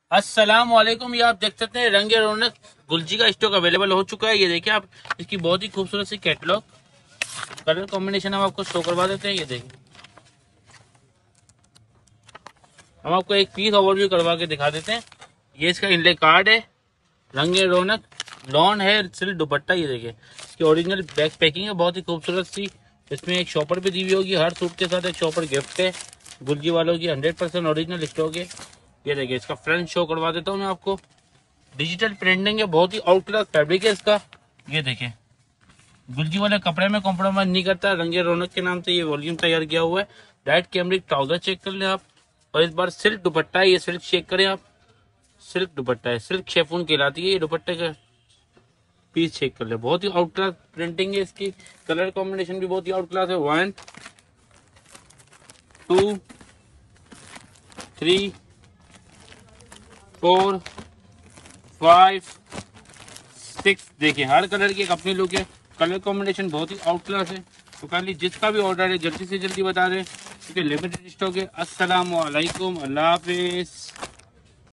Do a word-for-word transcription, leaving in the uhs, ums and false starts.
अस्सलाम वालेकुम। ये आप देख सकते हैं रंगे रौनक गुलजी का स्टॉक अवेलेबल हो चुका है। ये देखिए आप, इसकी बहुत ही खूबसूरत सी कैटलॉग कलर कॉम्बिनेशन हम आपको शो करवा देते हैं। ये देखिए, हम आपको एक पीस ओवरव्यू करवा के दिखा देते हैं। ये इसका इनले कार्ड है, रंगे रौनक लॉन है सिल्क दुपट्टा। ये देखिए, इसकी ओरिजिनल बैक पैकिंग है, बहुत ही खूबसूरत सी। इसमें एक शॉपर भी दी हुई होगी, हर सूट के साथ एक शॉपर गिफ्ट है। गुलजी वालों की हंड्रेड परसेंट ओरिजिनल स्टॉक है। ये देखिए, इसका फ्रंट शो करवा देता हूँ मैं आपको। डिजिटल प्रिंटिंग है, बहुत ही आउट क्लास फैब्रिक है इसका। ये देखिए, गुलजी वाले कपड़े में कॉम्प्रोमाइज नहीं करता। रंगे रौनक के नाम से ये वॉल्यूम तैयार किया हुआ है। डाइट कैमरिक ट्राउजर चेक कर ले आप, और इस बार सिल्क दुपट्टा है। ये सिल्क चेक करें आप, सिल्क दुपट्टा है, सिल्क शेफून कहलाती है ये दुपट्टे का पीस। चेक कर ले, बहुत ही आउट क्लास प्रिंटिंग है इसकी। कलर कॉम्बिनेशन भी बहुत ही आउट क्लास है। One two three four five six. देखिए, हर कलर की एक अपनी लुक है। कलर कॉम्बिनेशन बहुत ही आउट क्लास है। तो काइंडली जिसका भी ऑर्डर है जल्दी से जल्दी बता दें, क्योंकि लिमिटेड स्टॉक है। अस्सलाम वालेकुम, अल्लाह हाफिज।